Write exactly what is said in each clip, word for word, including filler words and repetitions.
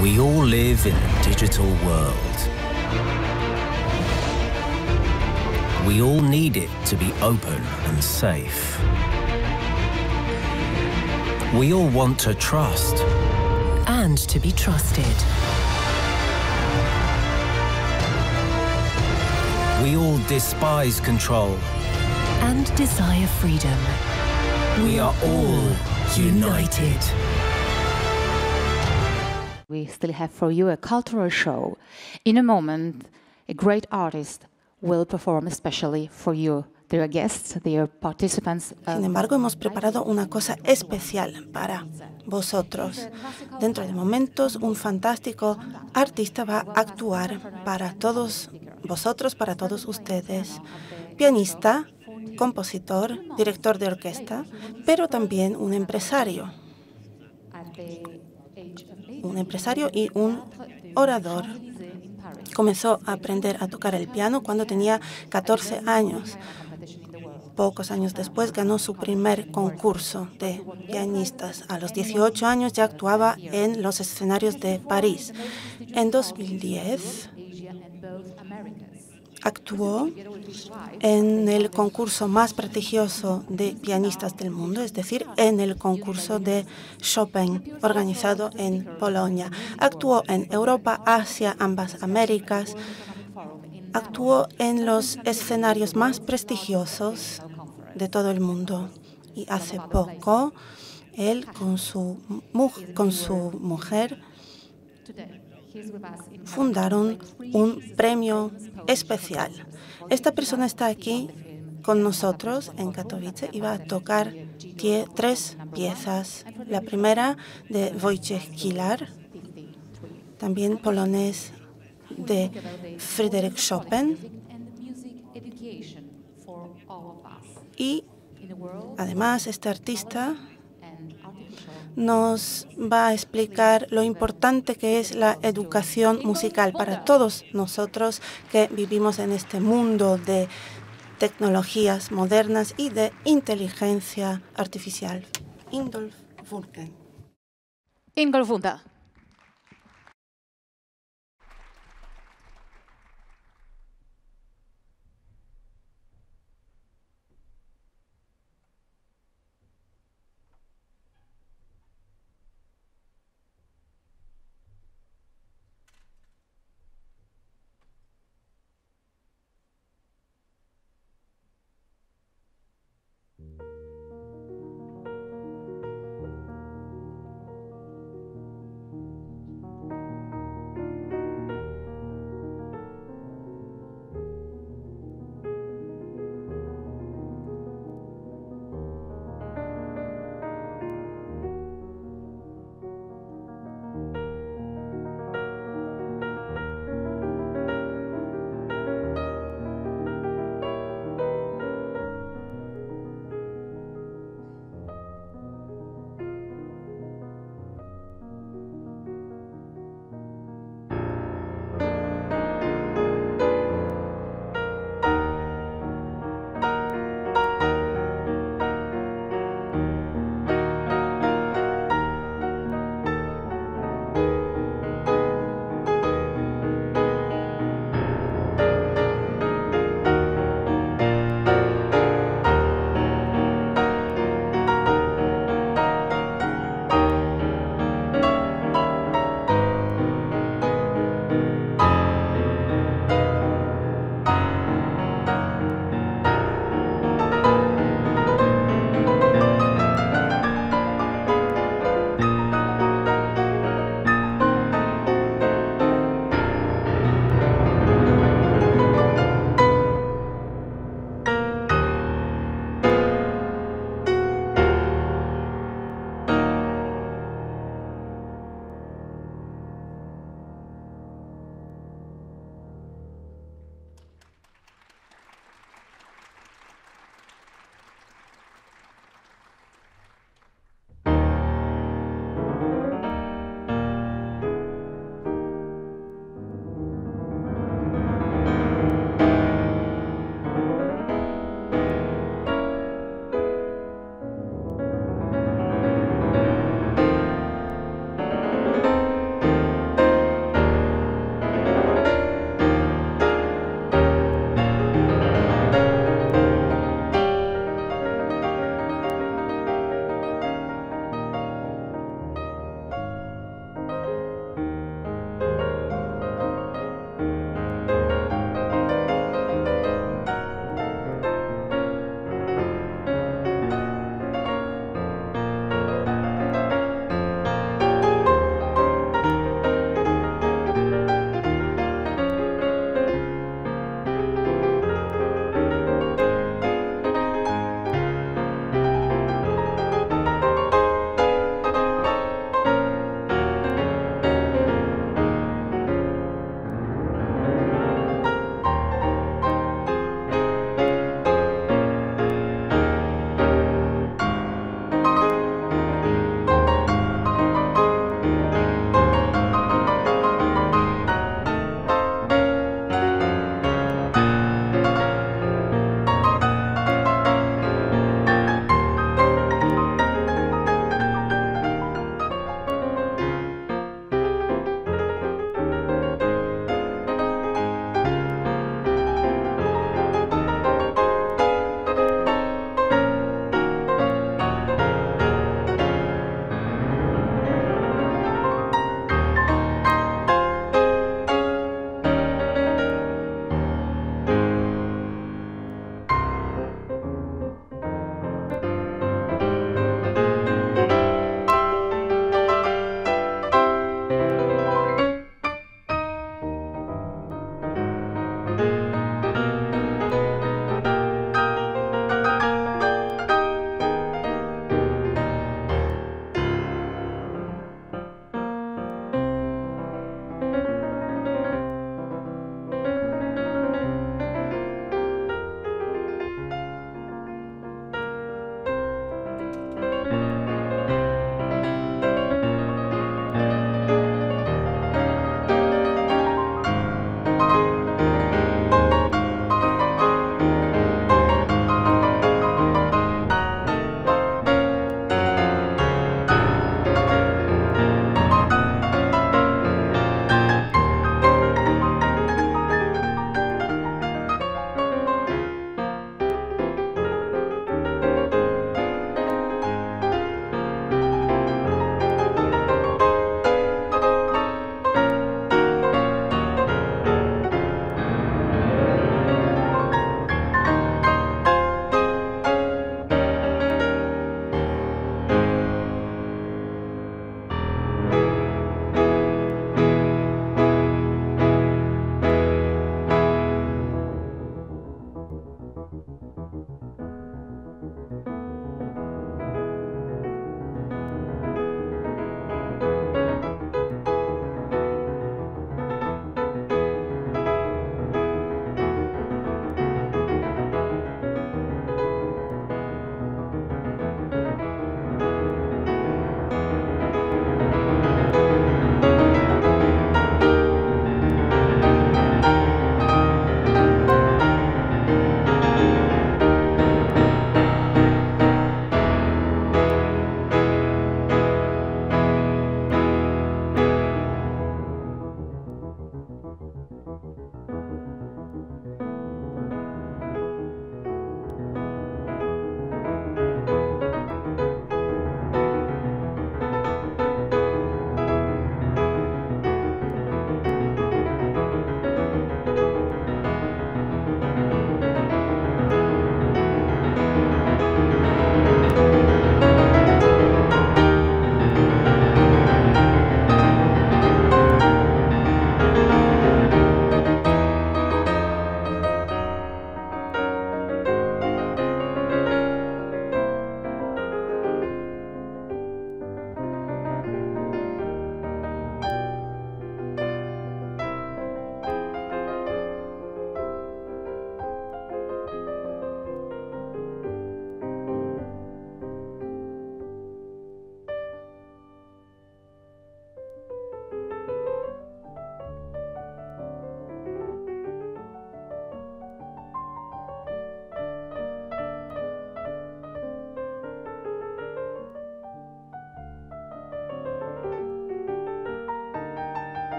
We all live in a digital world. We all need it to be open and safe. We all want to trust. And to be trusted. We all despise control. And desire freedom. We are all united. We still have for you a cultural show. In a moment, a great artist will perform especially for you, dear guests, dear participants. Sin embargo, hemos preparado una cosa especial para vosotros. Dentro de momentos, un fantástico artista va a actuar para todos vosotros, para todos ustedes. Pianista, compositor, director de orquesta, pero también un empresario. Un empresario y un orador. Comenzó a aprender a tocar el piano cuando tenía catorce años. Pocos años después ganó su primer concurso de pianistas. A los dieciocho años ya actuaba en los escenarios de París. En dos mil diez actuó en el concurso más prestigioso de pianistas del mundo, es decir, en el concurso de Chopin, organizado en Polonia. Actuó en Europa, Asia, ambas Américas. Actuó en los escenarios más prestigiosos de todo el mundo. Y hace poco, él con su, con su mujer fundaron un premio especial. Esta persona está aquí con nosotros en Katowice y va a tocar tie, tres piezas. La primera de Wojciech Kilar, también polonés de Fryderyk Chopin, y además este artista nos va a explicar lo importante que es la educación musical para todos nosotros que vivimos en este mundo de tecnologías modernas y de inteligencia artificial. Ingolf Vulken. Ingolf Vulken.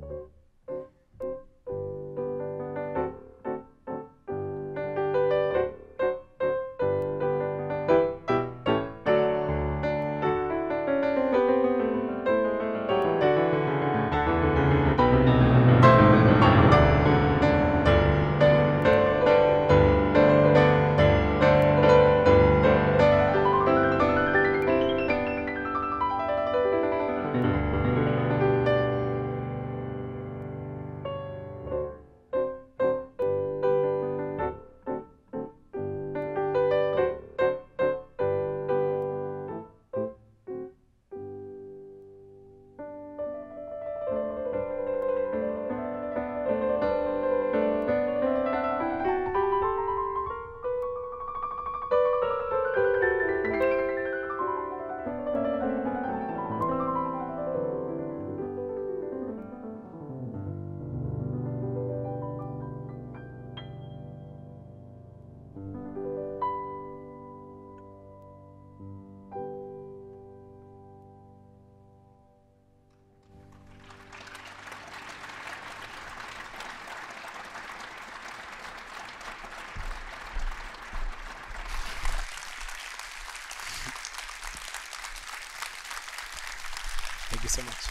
Thank you so much.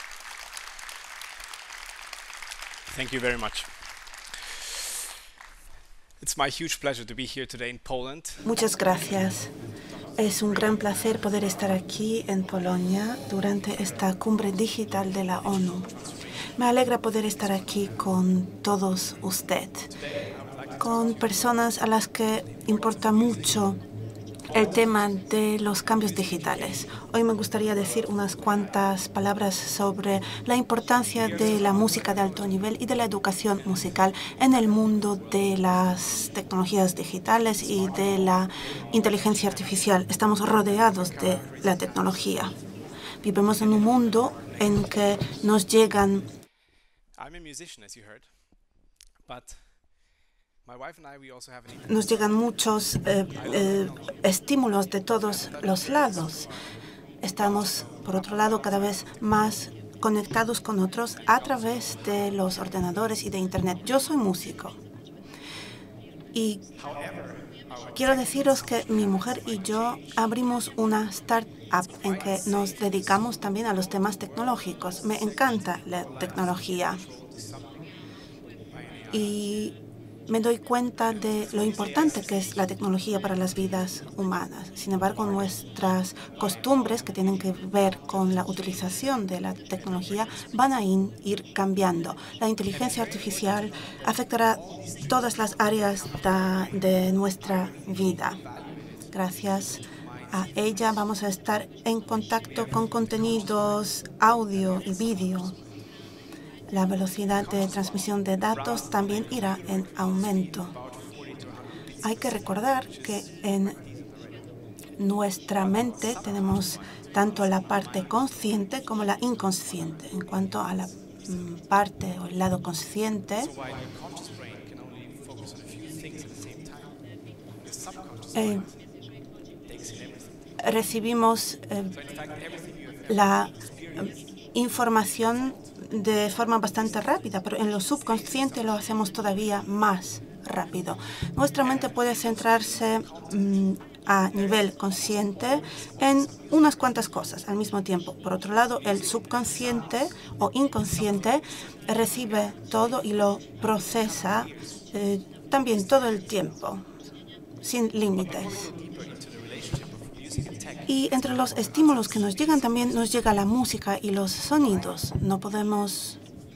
Thank you very much. It's my huge pleasure to be here today in Poland. Muchas gracias. Es un gran placer poder estar aquí en Polonia durante esta cumbre digital de la ONU. Me alegra poder estar aquí con todos ustedes, con personas a las que importa mucho el tema de los cambios digitales. Hoy me gustaría decir unas cuantas palabras sobre la importancia de la música de alto nivel y de la educación musical en el mundo de las tecnologías digitales y de la inteligencia artificial. Estamos rodeados de la tecnología. Vivimos en un mundo en que nos llegan Nos llegan muchos eh, eh, estímulos de todos los lados. Estamos, por otro lado, cada vez más conectados con otros a través de los ordenadores y de Internet. Yo soy músico y quiero deciros que mi mujer y yo abrimos una startup en que nos dedicamos también a los temas tecnológicos. Me encanta la tecnología y me doy cuenta de lo importante que es la tecnología para las vidas humanas. Sin embargo, nuestras costumbres que tienen que ver con la utilización de la tecnología van a ir cambiando. La inteligencia artificial afectará todas las áreas de nuestra vida. Gracias a ella vamos a estar en contacto con contenidos audio y vídeo. La velocidad de transmisión de datos también irá en aumento. Hay que recordar que en nuestra mente tenemos tanto la parte consciente como la inconsciente. En cuanto a la mm, parte o el lado consciente, eh, recibimos eh, la eh, información de forma bastante rápida, pero en lo subconsciente lo hacemos todavía más rápido. Nuestra mente puede centrarse mmm, a nivel consciente en unas cuantas cosas al mismo tiempo. Por otro lado, el subconsciente o inconsciente recibe todo y lo procesa eh, también todo el tiempo, sin límites. Y entre los estímulos que nos llegan también nos llega la música y los sonidos. No podemos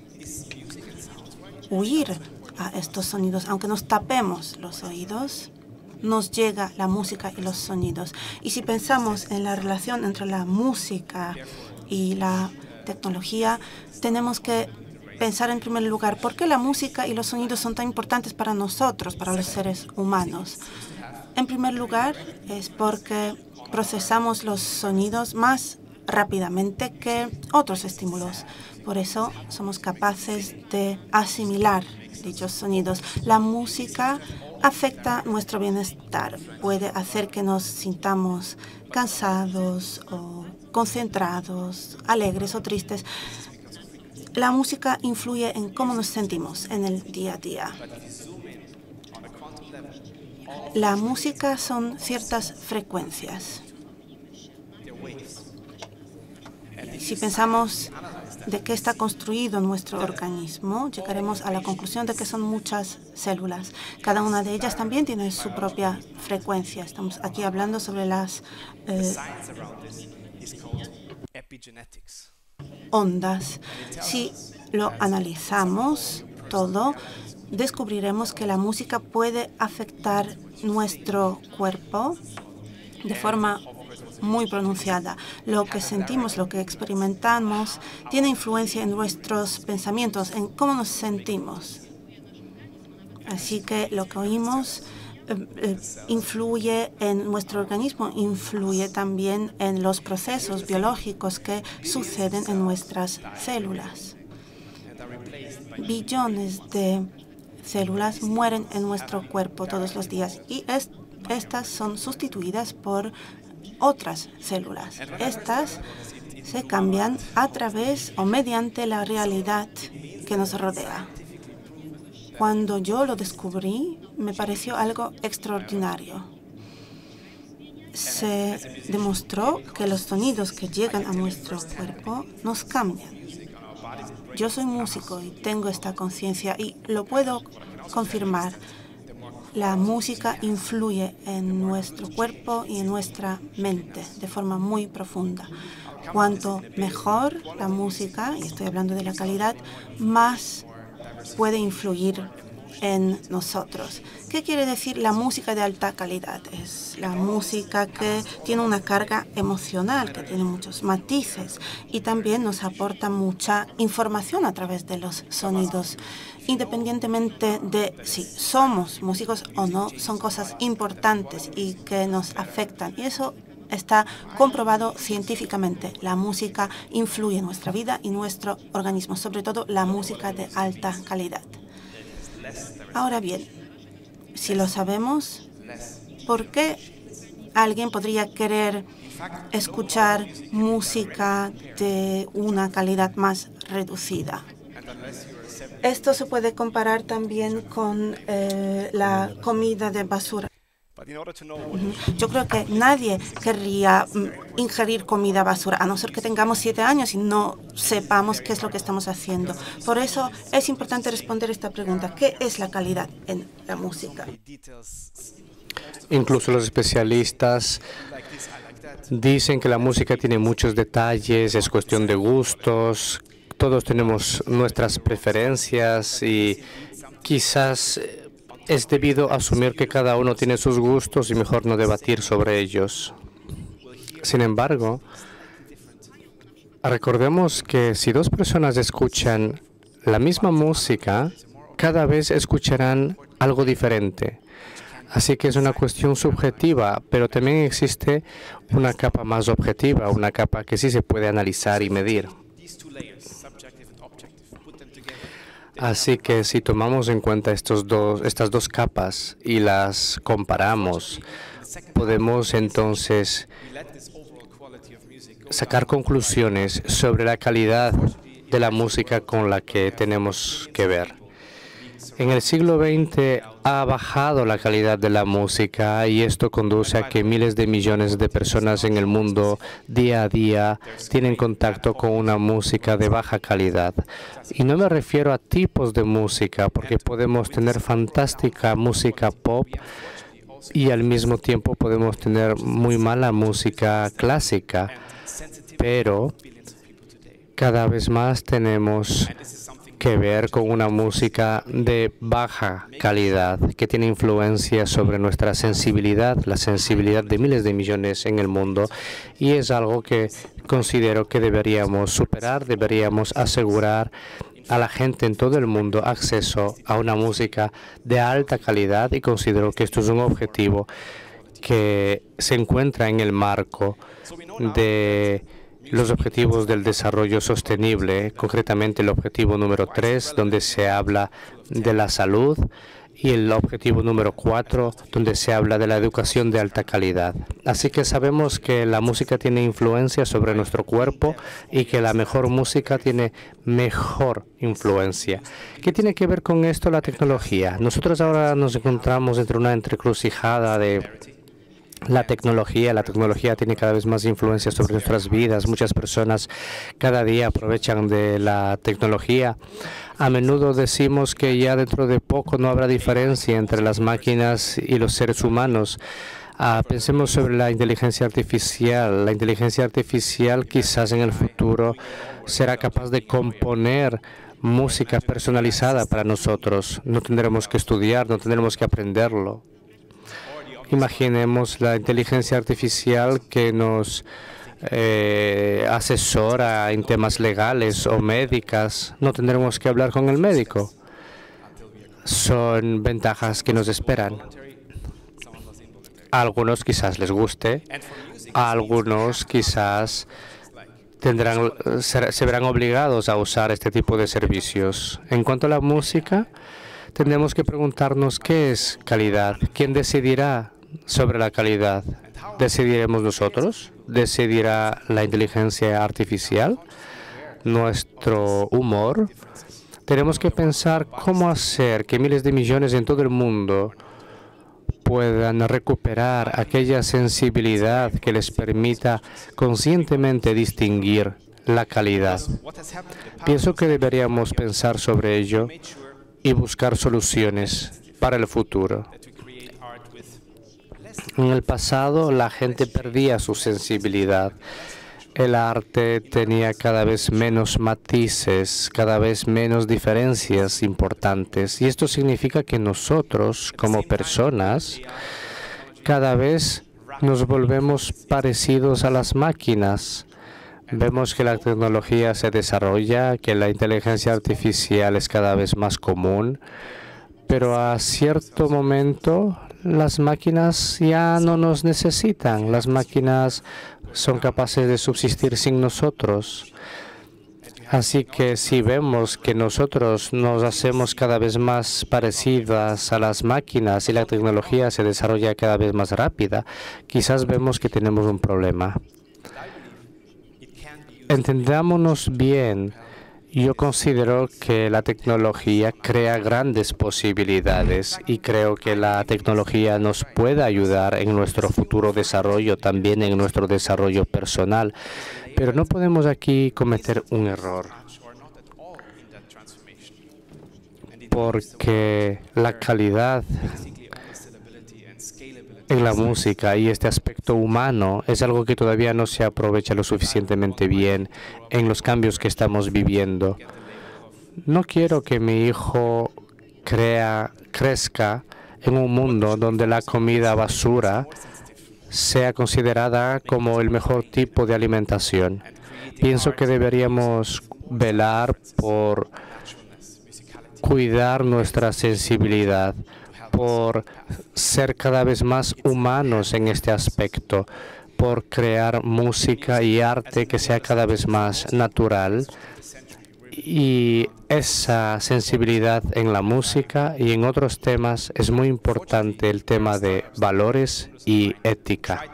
huir a estos sonidos. Aunque nos tapemos los oídos, nos llega la música y los sonidos. Y si pensamos en la relación entre la música y la tecnología, tenemos que pensar en primer lugar por qué la música y los sonidos son tan importantes para nosotros, para los seres humanos. En primer lugar, es porque procesamos los sonidos más rápidamente que otros estímulos. Por eso somos capaces de asimilar dichos sonidos. La música afecta nuestro bienestar. Puede hacer que nos sintamos cansados o concentrados, alegres o tristes. la música influye en cómo nos sentimos en el día a día. La música son ciertas frecuencias. Si pensamos de qué está construido nuestro organismo, llegaremos a la conclusión de que son muchas células. Cada una de ellas también tiene su propia frecuencia. Estamos aquí hablando sobre las eh, ondas. Si lo analizamos todo, descubriremos que la música puede afectar nuestro cuerpo de forma muy pronunciada. Lo que sentimos, lo que experimentamos, tiene influencia en nuestros pensamientos, en cómo nos sentimos. Así que lo que oímos eh, eh, influye en nuestro organismo, influye también en los procesos biológicos que suceden en nuestras células. Billones de células mueren en nuestro cuerpo todos los días y es, estas son sustituidas por otras células. Estas se cambian a través o mediante la realidad que nos rodea. Cuando yo lo descubrí, me pareció algo extraordinario. Se demostró que los sonidos que llegan a nuestro cuerpo nos cambian. Yo soy músico y tengo esta conciencia y lo puedo confirmar. La música influye en nuestro cuerpo y en nuestra mente de forma muy profunda. Cuanto mejor la música, y estoy hablando de la calidad, más puede influir en nosotros. ¿Qué quiere decir la música de alta calidad? Es la música que tiene una carga emocional, que tiene muchos matices y también nos aporta mucha información a través de los sonidos. Independientemente de si somos músicos o no, son cosas importantes y que nos afectan. Y eso está comprobado científicamente. La música influye en nuestra vida y nuestro organismo, sobre todo la música de alta calidad. Ahora bien, si lo sabemos, ¿por qué alguien podría querer escuchar música de una calidad más reducida? Esto se puede comparar también con eh, la comida de basura. Yo creo que nadie querría mm, ingerir comida basura, a no ser que tengamos siete años y no sepamos qué es lo que estamos haciendo. Por eso es importante responder esta pregunta. ¿Qué es la calidad en la música? Incluso los especialistas dicen que la música tiene muchos detalles, es cuestión de gustos. Todos tenemos nuestras preferencias y quizás es debido a asumir que cada uno tiene sus gustos y mejor no debatir sobre ellos. Sin embargo, recordemos que si dos personas escuchan la misma música, cada vez escucharán algo diferente. Así que es una cuestión subjetiva, pero también existe una capa más objetiva, una capa que sí se puede analizar y medir. Así que si tomamos en cuenta estos dos, estas dos capas y las comparamos, podemos entonces sacar conclusiones sobre la calidad de la música con la que tenemos que ver. En el siglo veinte ha bajado la calidad de la música y esto conduce a que miles de millones de personas en el mundo día a día tienen contacto con una música de baja calidad. Y no me refiero a tipos de música, porque podemos tener fantástica música pop y al mismo tiempo podemos tener muy mala música clásica, pero cada vez más tenemos que ver con una música de baja calidad que tiene influencia sobre nuestra sensibilidad, la sensibilidad de miles de millones en el mundo, y es algo que considero que deberíamos superar, deberíamos asegurar a la gente en todo el mundo acceso a una música de alta calidad, y considero que esto es un objetivo que se encuentra en el marco de los objetivos del desarrollo sostenible, concretamente el objetivo número tres, donde se habla de la salud, y el objetivo número cuatro, donde se habla de la educación de alta calidad. Así que sabemos que la música tiene influencia sobre nuestro cuerpo y que la mejor música tiene mejor influencia. ¿Qué tiene que ver con esto la tecnología? Nosotros ahora nos encontramos entre una entrecrucijada de la tecnología. La tecnología tiene cada vez más influencia sobre nuestras vidas. Muchas personas cada día aprovechan de la tecnología. A menudo decimos que ya dentro de poco no habrá diferencia entre las máquinas y los seres humanos. Ah, pensemos sobre la inteligencia artificial. La inteligencia artificial quizás en el futuro será capaz de componer música personalizada para nosotros. No tendremos que estudiar, no tendremos que aprenderlo. Imaginemos la inteligencia artificial que nos eh, asesora en temas legales o médicas. No tendremos que hablar con el médico. Son ventajas que nos esperan. A algunos quizás les guste, a algunos quizás tendrán, se, se verán obligados a usar este tipo de servicios. En cuanto a la música, tendremos que preguntarnos qué es calidad. ¿Quién decidirá sobre la calidad? ¿Decidiremos nosotros? ¿Decidirá la inteligencia artificial? ¿Nuestro humor? Tenemos que pensar cómo hacer que miles de millones en todo el mundo puedan recuperar aquella sensibilidad que les permita conscientemente distinguir la calidad. Pienso que deberíamos pensar sobre ello y buscar soluciones para el futuro. En el pasado, la gente perdía su sensibilidad. El arte tenía cada vez menos matices, cada vez menos diferencias importantes. Y esto significa que nosotros, como personas, cada vez nos volvemos parecidos a las máquinas. Vemos que la tecnología se desarrolla, que la inteligencia artificial es cada vez más común, pero a cierto momento las máquinas ya no nos necesitan. Las máquinas son capaces de subsistir sin nosotros. Así que si vemos que nosotros nos hacemos cada vez más parecidas a las máquinas y la tecnología se desarrolla cada vez más rápida, quizás vemos que tenemos un problema. Entendámonos bien. Yo considero que la tecnología crea grandes posibilidades y creo que la tecnología nos puede ayudar en nuestro futuro desarrollo, también en nuestro desarrollo personal. Pero no podemos aquí cometer un error, porque la calidad en la música y este aspecto humano es algo que todavía no se aprovecha lo suficientemente bien en los cambios que estamos viviendo. No quiero que mi hijo crea, crezca en un mundo donde la comida basura sea considerada como el mejor tipo de alimentación. Pienso que deberíamos velar por cuidar nuestra sensibilidad, por ser cada vez más humanos en este aspecto, por crear música y arte que sea cada vez más natural. Y esa sensibilidad en la música y en otros temas es muy importante, el tema de valores y ética.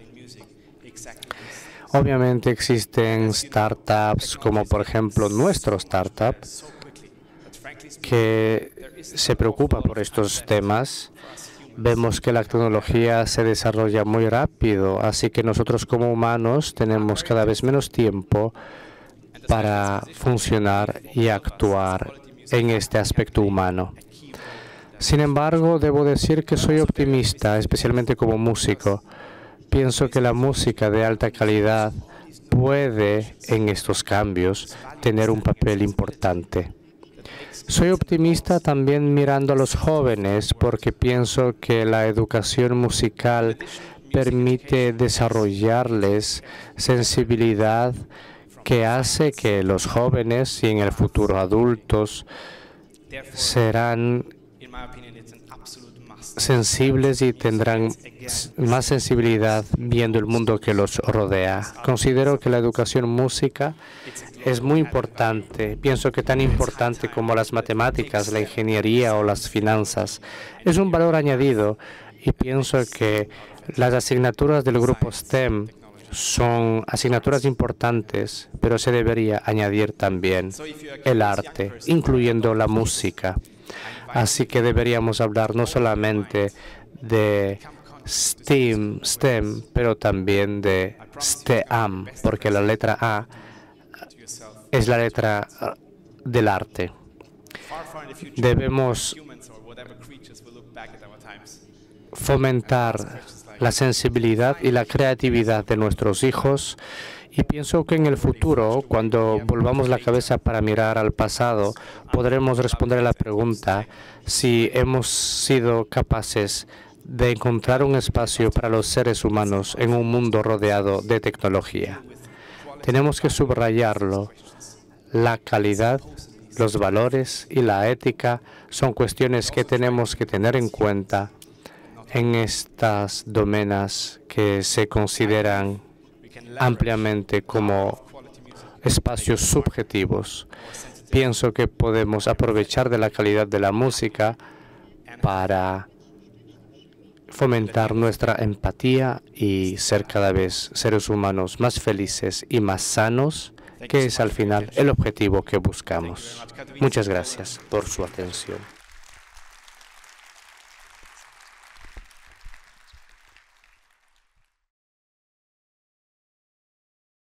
Obviamente existen startups como por ejemplo nuestro startup que se preocupa por estos temas. Vemos que la tecnología se desarrolla muy rápido, así que nosotros como humanos tenemos cada vez menos tiempo para funcionar y actuar en este aspecto humano. Sin embargo, debo decir que soy optimista, especialmente como músico. Pienso que la música de alta calidad puede, en estos cambios, tener un papel importante. Soy optimista también mirando a los jóvenes porque pienso que la educación musical permite desarrollarles sensibilidad que hace que los jóvenes y en el futuro adultos serán sensibles y tendrán más sensibilidad viendo el mundo que los rodea. Considero que la educación música es muy importante. Pienso que tan importante como las matemáticas, la ingeniería o las finanzas. Es un valor añadido y pienso que las asignaturas del grupo STEM son asignaturas importantes, pero se debería añadir también el arte, incluyendo la música. Así que deberíamos hablar no solamente de STEM, STEM, pero también de STEAM, porque la letra A es la letra del arte. Debemos fomentar la sensibilidad y la creatividad de nuestros hijos. Y pienso que en el futuro, cuando volvamos la cabeza para mirar al pasado, podremos responder a la pregunta si hemos sido capaces de encontrar un espacio para los seres humanos en un mundo rodeado de tecnología. Tenemos que subrayarlo. La calidad, los valores y la ética son cuestiones que tenemos que tener en cuenta en estas domenas que se consideran ampliamente como espacios subjetivos. Pienso que podemos aprovechar de la calidad de la música para fomentar nuestra empatía y ser cada vez seres humanos más felices y más sanos, que es al final el objetivo que buscamos. Muchas gracias por su atención.